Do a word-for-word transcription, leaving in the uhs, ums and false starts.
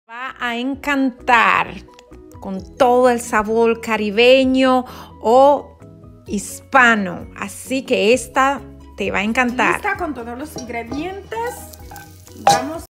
Va a encantar con todo el sabor caribeño o hispano. Así que esta te va a encantar. Lista con todos los ingredientes. Vamos